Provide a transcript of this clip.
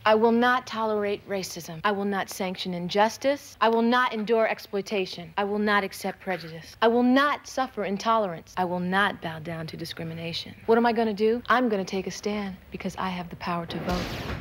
I will not tolerate racism. I will not sanction injustice. I will not endure exploitation. I will not accept prejudice. I will not suffer intolerance. I will not bow down to discrimination. What am I going to do? I'm going to take a stand because I have the power to vote.